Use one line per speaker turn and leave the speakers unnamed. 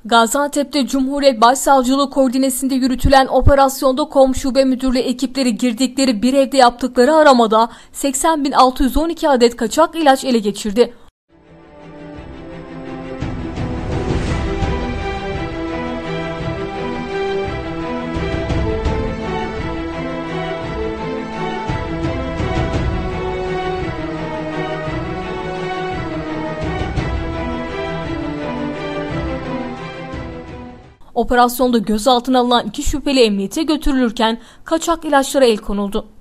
Gaziantep'te Cumhuriyet Başsavcılığı koordinesinde yürütülen operasyonda KOM Şube Müdürlüğü ekipleri girdikleri bir evde yaptıkları aramada 80.612 adet kaçak ilaç ele geçirdi. Operasyonda gözaltına alınan 2 şüpheli emniyete götürülürken kaçak ilaçlara el konuldu.